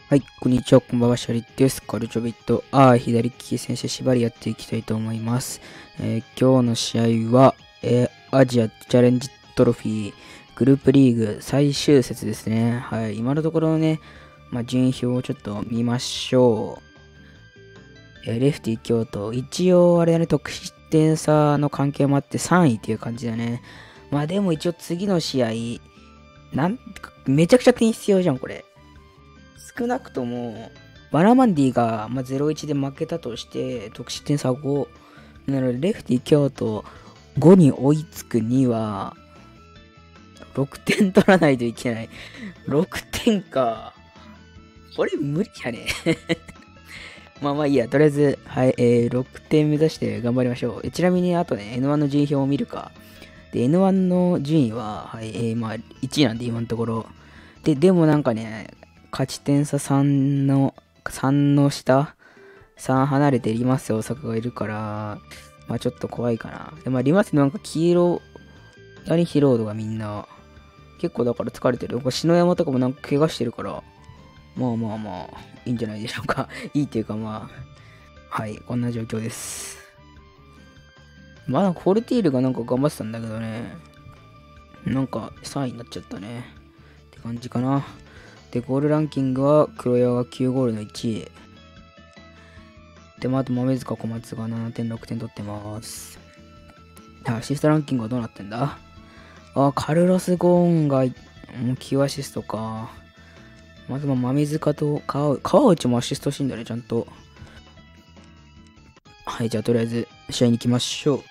はい、こんにちは、こんばんは、シャリです。カルチョビット、左利き選手縛りやっていきたいと思います。今日の試合は、アジアチャレンジトロフィーグループリーグ最終節ですね。はい、今のところのね、順位表をちょっと見ましょう。レフティ京都、一応あれだね、得失点差の関係もあって3位っていう感じだね。でも一応次の試合、めちゃくちゃ点必要じゃん、これ。少なくとも、バラマンディが、0-1で負けたとして、得失点差5。なので、レフティ京都5に追いつくには、6点取らないといけない。6点か。これ無理やね。いいや。とりあえず、はい、6点目指して頑張りましょう。ちなみに、あとね、N1 の順位表を見るか。で、N1 の順位は、はい、1位なんで、今のところ。でもなんかね、勝ち点差3の下、3離れてリマス大阪がいるから、ちょっと怖いかな。で、リマスなんか黄色、何ヒロードがみんな、結構だから疲れてる。篠山とかもなんか怪我してるから、いいんじゃないでしょうか。いいっていうかはい、こんな状況です。フォルティールがなんか頑張ってたんだけどね、なんか3位になっちゃったね。って感じかな。で、ゴールランキングは黒岩が9ゴールの1位。で、あと豆塚小松が7点、6点取ってます。アシストランキングはどうなってんだ？カルロス・ゴーンが9アシストか。まず豆塚と川内もアシストしてんだね、ちゃんと。はい、じゃあとりあえず試合に行きましょう。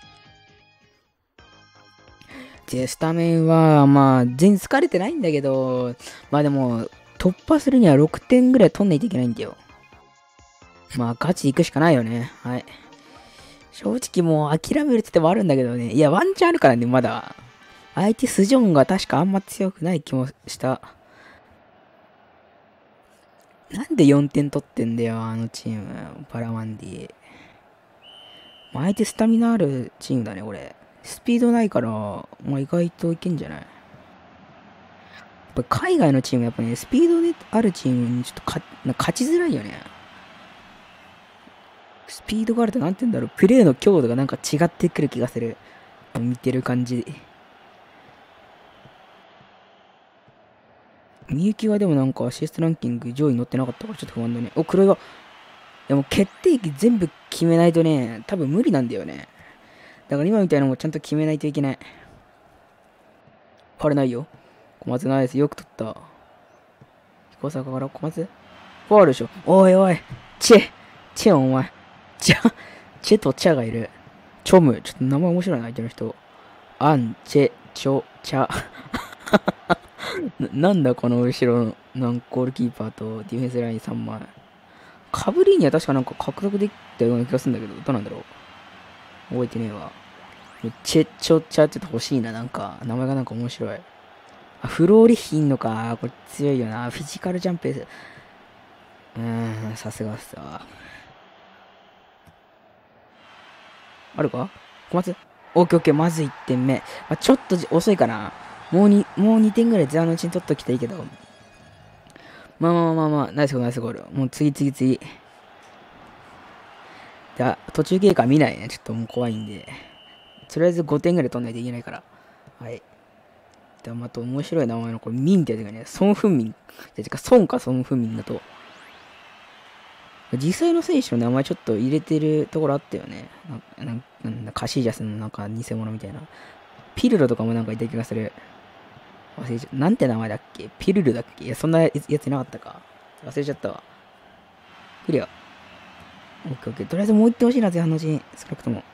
で、スタメンは、全然疲れてないんだけど、でも、突破するには6点ぐらい取んないといけないんだよ。ガチで行くしかないよね。はい。正直もう諦めるって手もあるんだけどね。いや、ワンチャンあるからね、まだ。相手スジョンが確かあんま強くない気もした。なんで4点取ってんだよ、あのチーム。パラマンディ。相手スタミナあるチームだね、これ。スピードないから、意外といけんじゃない？やっぱ海外のチームやっぱね、スピードであるチームにちょっと勝ちづらいよね。スピードがあるとなんて言うんだろう、プレーの強度がなんか違ってくる気がする。見てる感じ。みゆきはでもなんかアシストランキング上位に乗ってなかったからちょっと不安だね。黒岩。でも決定機全部決めないとね、多分無理なんだよね。だから今みたいなのもちゃんと決めないといけない。ファルないよ。小松ナイス。よく取った。彦坂から小松ファールでしょ。おいおい。チェお前。チェとチャがいる。チョム。ちょっと名前面白いな、相手の人。アン、チェ、チョ、チャ。なんだこの後ろのゴールキーパーとディフェンスライン3枚。カブリーニは確かなんか獲得できたような気がするんだけど、どうなんだろう。覚えてねえわ。チェ、チョ、チャって言って欲しいな、なんか。名前がなんか面白い。フローリヒンのか。これ強いよな。フィジカルジャンプです。さすがっすわ。あるか小松オッケーオッケー、まず1点目。ちょっと遅いかな。もう2点ぐらい前半のうちに取っときたいけど。ナイスゴール、ナイスゴール。もう次。途中経過見ないね。ちょっともう怖いんで。とりあえず5点ぐらい取んないといけないから。はい。あと面白い名前のこれ、ミンってやつがね、ソン・フンミン。ソンかソン・フンミンだと。実際の選手の名前ちょっと入れてるところあったよね。なんだ、カシージャスのなんか偽物みたいな。ピルロとかもなんかいた気がする。忘れちゃった。なんて名前だっけ？ピルルだっけ？いや、そんなやついなかったか。忘れちゃったわ。クリア。オッケーオッケー。とりあえずもう一点欲しいな、前半のうちに。少なくとも。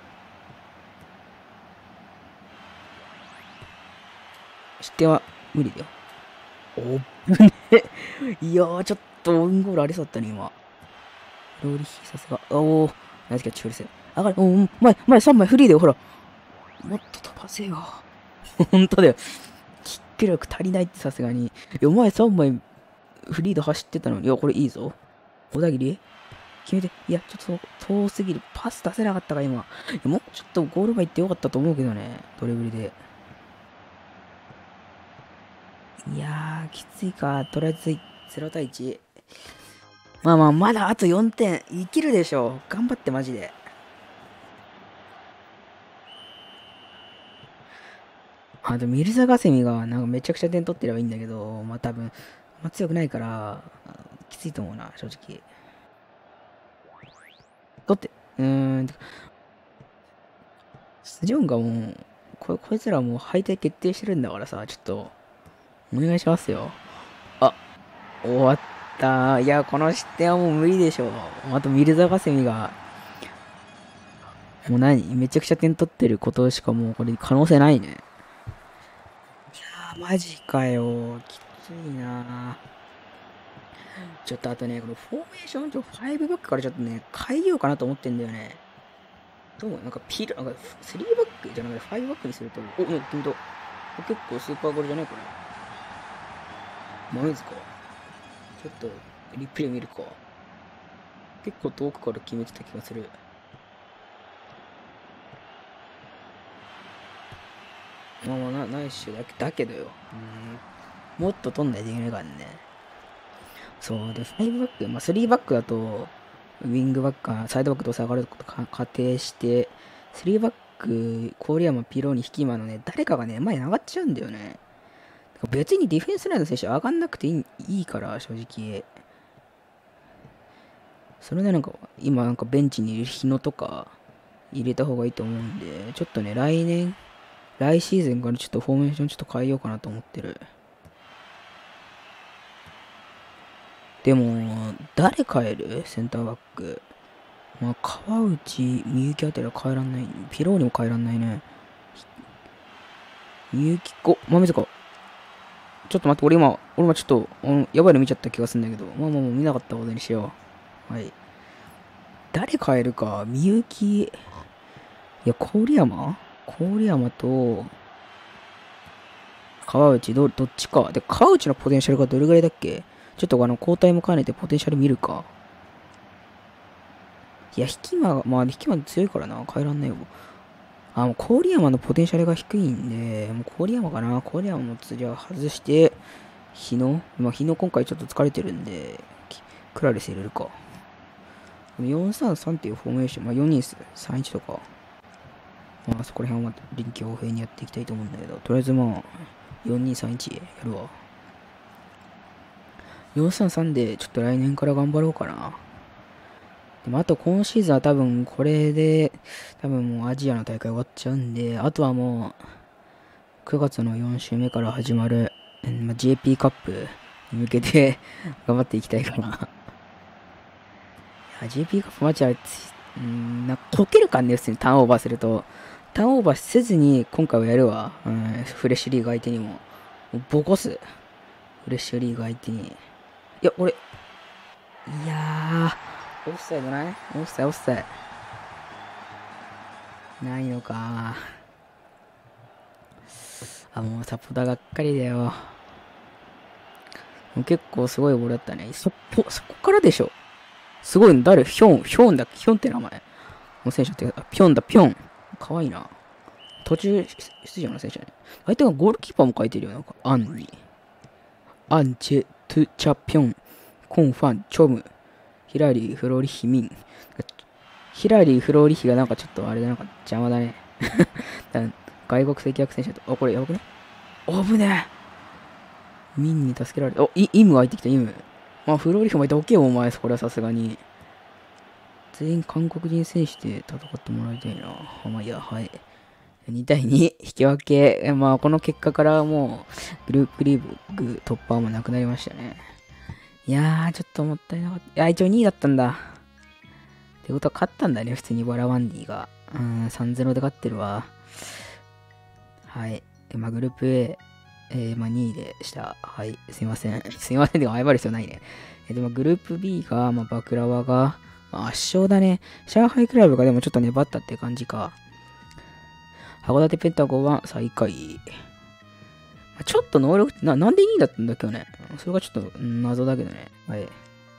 失点は無理だよ。おっぶね。いやー、ちょっとオウンゴールありそうだったね、今。ローリヒ、さすが。おー、ナイスキャッチ、フリセ。上がれ、前3枚フリーだよ、ほら。もっと飛ばせよ。ほんとだよ。キック力足りないってさすがに。いや、前3枚フリード走ってたのに。いや、これいいぞ。小田切決めて。いや、ちょっと遠すぎる。パス出せなかったか、今。いやもうちょっとゴール前行ってよかったと思うけどね。ドリブルで。いやー、きついか。とりあえず0対1。 まあまあ、まだあと4点。いけるでしょう。頑張って、マジで。あと、ミルザガセミが、なんかめちゃくちゃ点取ってればいいんだけど、まあ多分、まあ強くないから、きついと思うな、正直。取って、スジョンがもう、こいつらもう敗退決定してるんだからさ、ちょっと、お願いしますよ。あ、終わった。いや、この失点はもう無理でしょう。あと、ミルザガセミが、もうめちゃくちゃ点取ってることしかもうこれ可能性ないね。いやー、マジかよ。きついなちょっとあとね、このフォーメーション、5バックからちょっとね、変えようかなと思ってんだよね。どうも、なんかなんか3バックじゃなくて5バックにすると、お、いや、ほんと、結構スーパーゴールじゃないこれ。マメズか。ちょっと、リプレイ見るか。結構遠くから決めてた気がする。まあまあナイスだけどよ。もっと取んないといけないからね。そうで、5バック、まあ3バックだと、ウィングバックか、サイドバックと下がること仮定して、3バック、郡山、ピローニ、ヒキマのね、誰かがね、前に上がっちゃうんだよね。別にディフェンスラインの選手上がんなくていいから、正直。それでなんか、今なんかベンチにいる日野とか入れた方がいいと思うんで、ちょっとね、来シーズンからちょっとフォーメーションちょっと変えようかなと思ってる。でも、誰変えるセンターバック。まあ、川内、みゆきあたりは変えらんない。ピローにも変えらんないね。みゆき豆塚。ちょっと待って、俺今ちょっと、やばいの見ちゃった気がするんだけど、まあまあもう見なかったことにしよう。はい。誰変えるか、みゆき、いや、郡山と、川内どっちか。で、川内のポテンシャルがどれぐらいだっけ。ちょっと交代も兼ねてポテンシャル見るか。いや、引き間強いからな。変えらんないよ。もう郡山のポテンシャルが低いんで、もう郡山かな。郡山も次は外して、日野今回ちょっと疲れてるんで、クラリス入れるか。4-3-3っていうフォーメーション、まあ4-2-3-1とか、まあそこら辺は臨機応変にやっていきたいと思うんだけど、とりあえずまあ、4-2-3-1やるわ。4-3-3でちょっと来年から頑張ろうかな。でもあと今シーズンは多分これで、多分もうアジアの大会終わっちゃうんで、あとはもう、9月の4週目から始まる、JP カップに向けて頑張っていきたいかな。いや、JP カップマジあれなんかこけるかんね、普通にターンオーバーすると。ターンオーバーせずに今回はやるわ。フレッシュリーグ相手にも。もうボコす。フレッシュリーグ相手に。いや、いやオフサイドないオフサイド。ないのか。もうサポーターがっかりだよ。もう結構すごいボールだったね。そこからでしょ。すごいの、ヒョンって名前。の選手って、ピョン。かわいいな。途中出場の選手だね。相手がゴールキーパーも書いてるよ。なんか、アンに。アンチェ、トゥ、チャピョン、コンファン、チョム、ヒラリー、フローリヒミン。ヒラリー、フローリヒがなんかちょっとあれだ、なんか邪魔だね。外国籍役選手だと、これやばくね。危ねえ。ミンに助けられた。イムが入ってきた、イム。まあ、フローリヒもどけよ、お前、これはさすがに。全員韓国人選手で戦ってもらいたいな。まあ、いや、はい。2対2、引き分け。まあ、この結果からもう、グループリーグ突破もなくなりましたね。いやー、ちょっともったいなかった。いや、一応2位だったんだ。ってことは勝ったんだね、普通にバラワンディが。3-0で勝ってるわ。はい。まあ、グループ A、まあ、2位でした。はい。すいません。すいません。でも謝る必要ないね。でも、グループ B が、まあ、バクラワが、まあ、圧勝だね。上海クラブがでもちょっと粘ったって感じか。函館ペンタゴンは最下位。ちょっと能力、なんで2位だったんだ今日ね。それがちょっと謎だけどね。はい。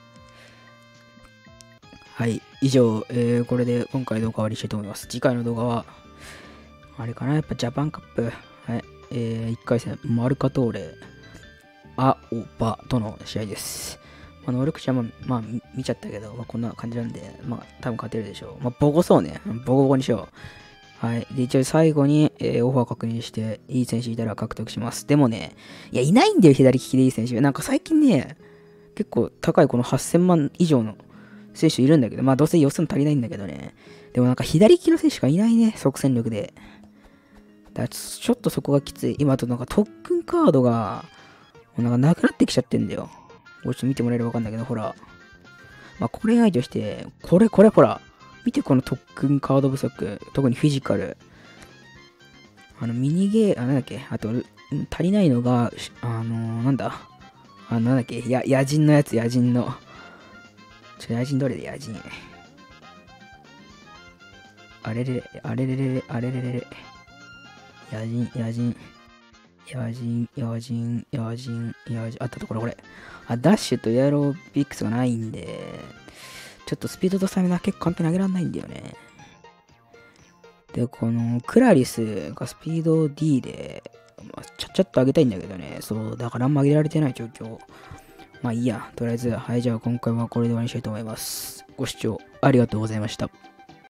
はい。以上、これで今回動画終わりしたいと思います。次回の動画は、あれかなやっぱジャパンカップ。はい。1回戦、マルカトーレ、アオバとの試合です。 能力値は見ちゃったけど、こんな感じなんで、多分勝てるでしょう。ボコそうね。ボコボコにしよう。はい。で、一応最後に、オファー確認して、いい選手いたら獲得します。でもね、いや、いないんだよ、左利きでいい選手。なんか最近ね、結構高いこの8000万以上の選手いるんだけど、どうせ予算足りないんだけどね。でもなんか左利きの選手がいないね、即戦力で。だからちょっとそこがきつい。今となんか特訓カードが、もうなんかなくなってきちゃってんだよ。これちょっと見てもらえればわかんないけど、ほら。これ相手として、これほら。見てこの特訓カード不足。特にフィジカル。ミニゲー、なんだっけ。あと、足りないのが、なんだ。なんだっけ。野人のやつ、野人の。野人どれで野人。あれれれ、あれれれれ、あれれれれ。野人。あったところこれ。ダッシュとエアロビクスがないんで、ちょっとスピードとスタミナ結構簡単に上げられないんだよね。で、このクラリスがスピード D で、ちゃっと上げたいんだけどね。そう、だからあんま上げられてない状況。いいや。とりあえず、はい、じゃあ今回はこれで終わりにしたいと思います。ご視聴ありがとうございました。